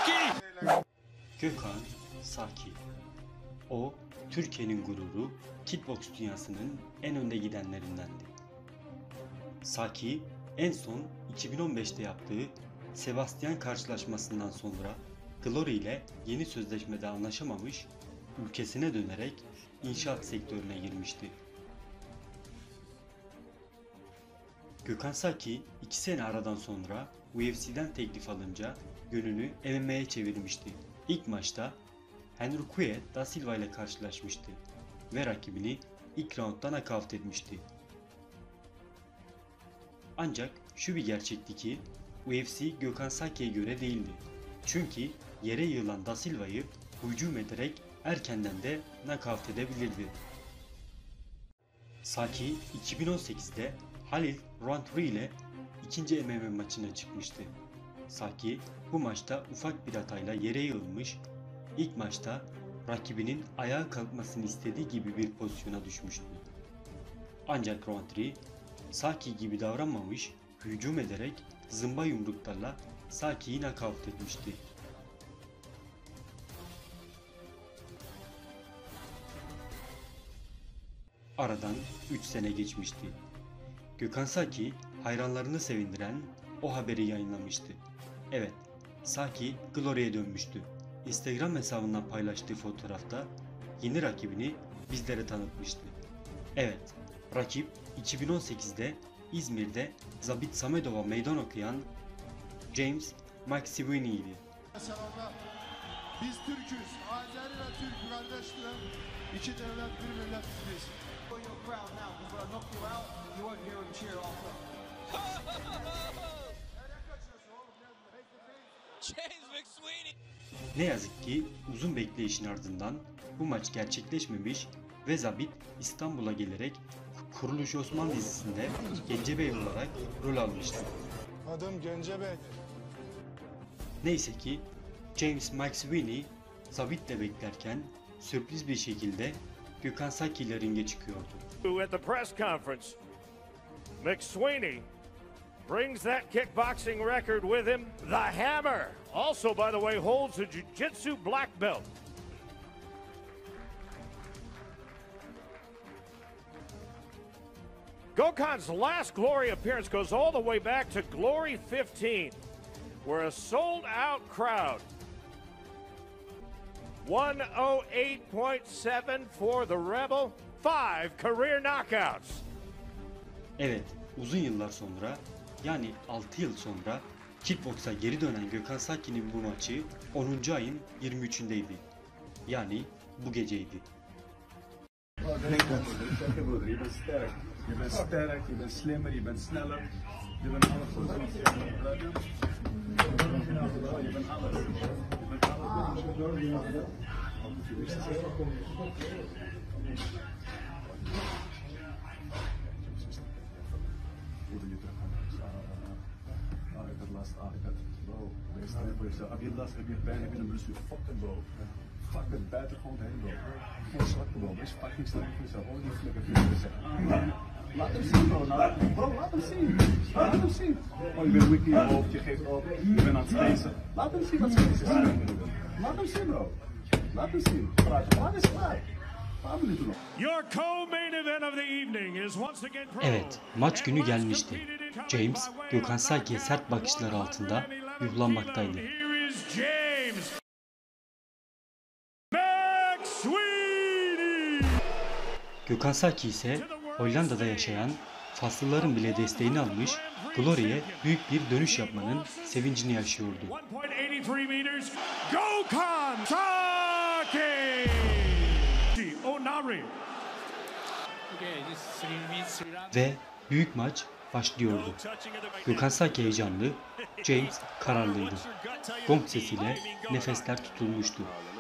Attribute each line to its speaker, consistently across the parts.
Speaker 1: Gökhan Saki. O, Türkiye'nin gururu, kickbox dünyasının en önde gidenlerindendi. Saki, en son 2015'te yaptığı Sebastian karşılaşmasından sonra Glory ile yeni sözleşmede anlaşamamış, ülkesine dönerek inşaat sektörüne girmişti. Gökhan Saki 2 sene aradan sonra UFC'den teklif alınca yönünü MMA'ye çevirmişti. İlk maçta Henry Cejudo da Silva ile karşılaşmıştı ve rakibini ilk roundda nakavt etmişti. Ancak şu bir gerçekti ki UFC Gökhan Saki'ye göre değildi. Çünkü yere yığılan Da Silva'yı hücum ederek erkenden de nakavt edebilirdi. Saki 2018'de Halil Rountree ile ikinci MMA maçına çıkmıştı. Saki bu maçta ufak bir hatayla yere yığılmış, ilk maçta rakibinin ayağa kalkmasını istediği gibi bir pozisyona düşmüştü. Ancak Rountree Saki gibi davranmamış, hücum ederek zımba yumruklarla Saki'yi nakavt etmişti. Aradan 3 sene geçmişti. Gökhan Saki hayranlarını sevindiren o haberi yayınlamıştı. Evet, Saki Glory'e dönmüştü. Instagram hesabından paylaştığı fotoğrafta yeni rakibini bizlere tanıtmıştı. Evet, rakip 2018'de İzmir'de Zabit Samedov'a meydan okuyan James McSweeney'di.
Speaker 2: Selamlar. Biz Türk'üz. Azeri ve Türk kardeşler. İki devlet bir millet biz.
Speaker 1: Ne yazık ki uzun bekleyişin ardından bu maç gerçekleşmemiş ve Zabit İstanbul'a gelerek Kuruluş Osman dizisinde Gencebey olarak rol almıştı.
Speaker 2: Adım Gencebey.
Speaker 1: Neyse ki James McSweeney Zabit'le beklerken sürpriz bir şekilde Gökhan Saki ile ringe çıkıyordu.
Speaker 3: At the press conference, McSweeney brings that kickboxing record with him. The Hammer, also by the way, holds a jiu-jitsu black belt. Gokhan's last Glory appearance goes all the way back to Glory 15, where a sold-out crowd, 108.7 for the Rebel, 5 career knockouts.
Speaker 1: Evet, uzun yıllar sonra, yani 6 yıl sonra kickboksa geri dönen Gökhan Saki'nin bu maçı 10. ayın 23'ündeydi. Yani bu geceydi.
Speaker 4: Je bent sterk, je bent slimmer, je bent sneller, je bent alles. Je bent alles. Ik had last, bro, wees sterk voor jezelf. Heb je last, heb je pijn, heb je een blessure, fuck it bro. Fuck het, bijt er gewoon heen bro. Geen zwakke bro, wees fucking sterk voor jezelf. Hoor die flikker voor jezelf. Laat hem zien bro, bro, laat hem zien. Laat hem zien. Oh, je bent weak in je hoofd, je geeft op, je bent aan het spacen. Laat hem zien wat ze is. Laat hem zien bro. Laat hem zien. Praat is klaar.
Speaker 3: Your co-main event of the evening is once again
Speaker 1: Evet, maç günü gelmişti. James, Gökhan Saki'ye sert bakışlar altında yuhlanmaktaydı. Gökhan Saki ise Hollanda'da yaşayan Faslıların bile desteğini almış, Glory'e büyük bir dönüş yapmanın sevincini yaşıyordu.
Speaker 3: Gökhan Saki!
Speaker 1: Ve büyük maç başlıyordu. Gökhan Saki heyecanlı, James kararlıydı. Gong sesiyle nefesler tutulmuştu.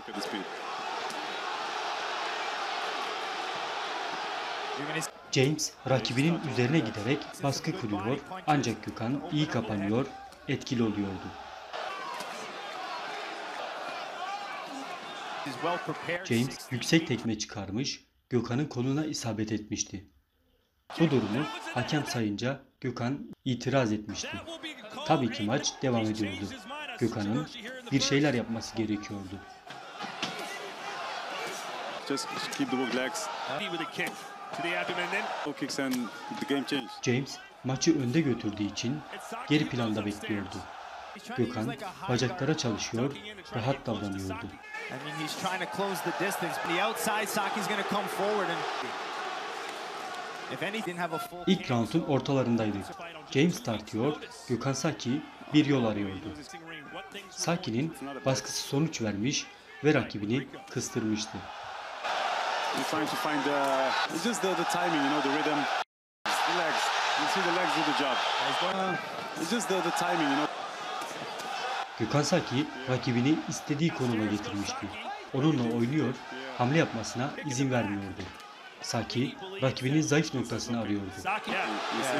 Speaker 1: James rakibinin üzerine giderek baskı kuruyor ancak Gökhan iyi kapanıyor, etkili oluyordu. James yüksek tekme çıkarmış, Gökhan'ın koluna isabet etmişti. Bu durumu hakem sayınca Gökhan itiraz etmişti. Tabii ki maç devam ediyordu. Gökhan'ın bir şeyler yapması gerekiyordu.
Speaker 4: Just keep the hook legs. Hook kicks and the game changed.
Speaker 1: James maçı önde götürdüğü için geri planda bekliyordu. Gökhan bacaklara çalışıyor, rahat davranıyordu. İlk roundun ortalarındaydı. James tartıyor, Gökhan Saki bir yol arıyordu. Saki'nin baskısı sonuç vermiş ve rakibini kıstırmıştı.
Speaker 4: He's trying to find it's just the timing, you know, the rhythm. The legs. You see the legs do the job. It's just the timing, you know.
Speaker 1: Gökhan Saki rakibini istediği konuma getirmişti. Onunla oynuyor, hamle yapmasına izin vermiyordu. Saki rakibinin zayıf noktasını arıyordu.
Speaker 4: You see?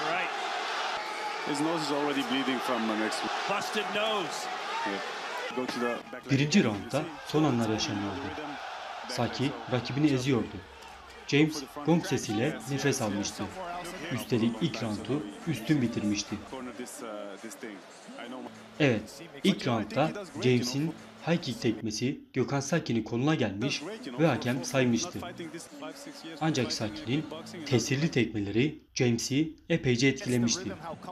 Speaker 4: His nose is already bleeding from the next one.
Speaker 3: Busted nose.
Speaker 4: Go to the back leg.
Speaker 1: Birinci roundda son anlar yaşanıyordu. Saki rakibini eziyordu. James gong sesiyle nefes almıştı. Üstelik ilk roundu üstün bitirmişti.
Speaker 4: Corner this thing. I know.
Speaker 1: Evet, ilk roundda James'in high kick tekmesi Gökhan Saki'nin koluna gelmiş ve hakem saymıştı. Ancak Saki'nin tesirli tekmeleri James'i epeyce etkilemişti.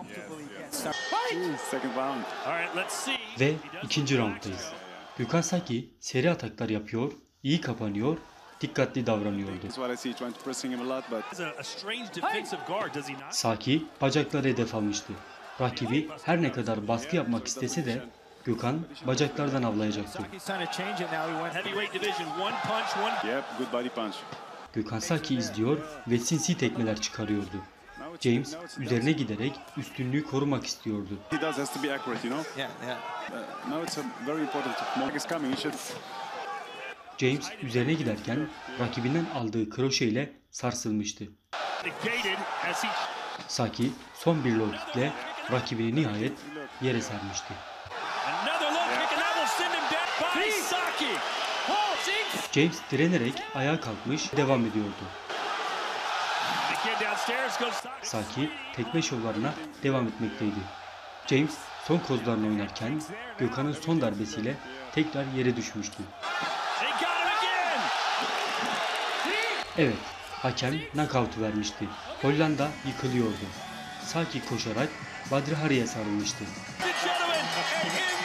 Speaker 4: Second round.
Speaker 3: All right, let's see.
Speaker 1: Ve ikinci rounddayız. Gökhan Saki seri ataklar yapıyor, iyi kapanıyor, dikkatli davranıyordu.
Speaker 4: That's what I see. Trying to pressing him a lot, but
Speaker 3: A strange defensive guard, does he not?
Speaker 1: Saki bacakları hedef almıştı. Rakibi her ne kadar baskı yapmak istese de Gökhan bacaklardan avlayacaktı.
Speaker 3: Heavyweight division, one punch, one.
Speaker 4: yep, good body punch.
Speaker 1: Gökhan Saki izliyor ve sinsi tekmeler çıkarıyordu. James üzerine giderek üstünlüğü korumak istiyordu.
Speaker 4: He does has to be accurate, you know. Now it's very important. Mark is coming. He should.
Speaker 1: James üzerine giderken rakibinden aldığı kroşe ile sarsılmıştı.
Speaker 3: Negated as he.
Speaker 1: Saki son bir low kickle rakibini nihayet yere sermişti.
Speaker 3: Another low kick, and that will send him down by Saki. Oh, Jinx.
Speaker 1: James direnerek ayağa kalkmış devam ediyordu.
Speaker 3: Again downstairs goes Saki.
Speaker 1: Saki tekme şovlarına devam etmekteydi. James son kozlarını oynarken Gökhan'ın son darbesiyle tekrar yere düşmüştü.
Speaker 3: They got him again.
Speaker 1: Evet, hakem knockout'u vermişti. Hollanda yıkılıyordu. Saki koşarak Badri Hari'ye sarılmıştı.
Speaker 3: The gentleman, and in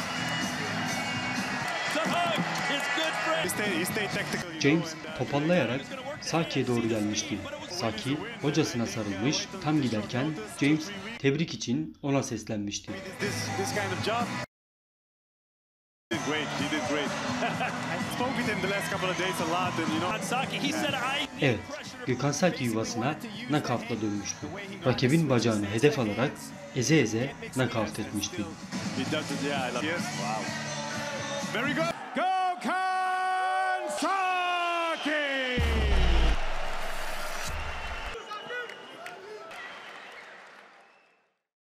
Speaker 3: the hug, his good friend.
Speaker 4: He stay tactical.
Speaker 1: James topallayarak Saki'ye doğru gelmişti. Saki hocasına sarılmış, tam giderken James tebrik için ona seslenmişti.
Speaker 4: This kind of job. He did great. He did great. I spoke with him the last couple of days a lot, and you know.
Speaker 3: Saki, he said I.
Speaker 1: Evet, Gökhan Saki yuvasına knockout'la dönmüştü. Rakibin bacağını hedef alarak eze eze knockout etmişti.
Speaker 4: He does it. Yeah, I love it. Yes. Wow. Very good.
Speaker 3: Gökhan Saki.